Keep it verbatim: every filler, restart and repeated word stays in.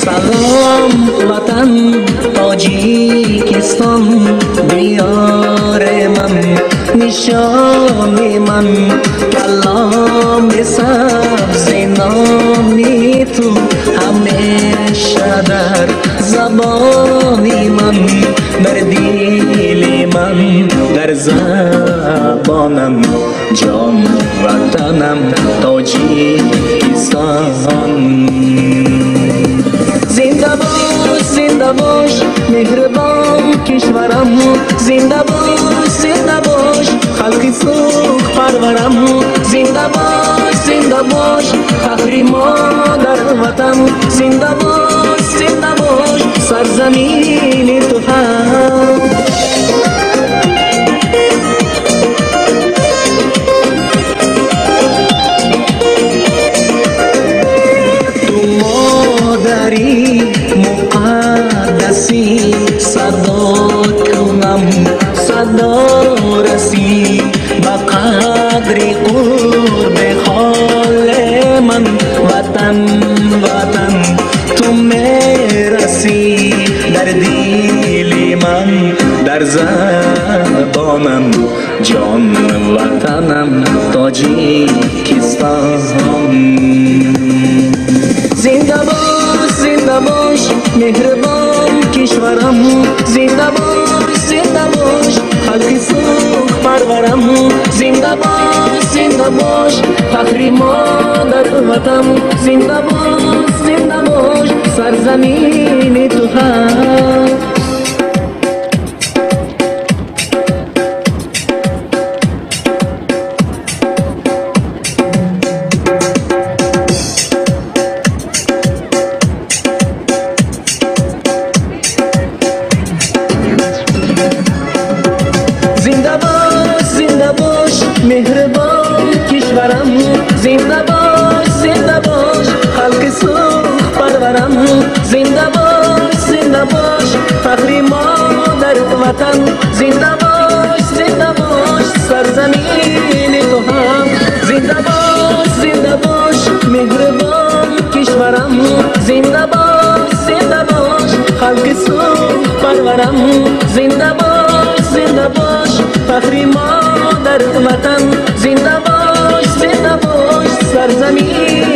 سلام وطن تاجیکستان، دیار من، نشان من، کلام سبز نامی تو همیشه در زبان من، در دل من، در زبانم، جان وطنم تاجیکستان. زنده باش زنده باش مهربان کشورم، زنده باش زنده باش خلق سوخ پرورم، زنده باش زنده باش فخر ما در وطن، زنده باش زنده باش سرزمین تو هم. مقدسی صدا کنم، صدا رسی با قدر قرب حال من، وطن وطن تو میرسی در دل من، در زبانم، جان وطنم تاجیکستان. زنده باش زنده باش مهربان کشورم، زنده باش زنده باش خلق سوخ پرورم، زنده باش زنده باش فخر ما در وطن، زنده باش زنده باش سرزمین تو هم. مهربان کشورم، زنده باش زنده باش خلق سوخ پرورم، زنده باش زنده باش فخر ما در وطن، زنده باش زنده باش سرزمین تو هم. زنده باش زنده باش مهربان کشورم، زنده باش زنده باش خلق سوخ پرورم، زنده باش زنده باش فخر ما در وطن، زنده باش زنده باش سرزمین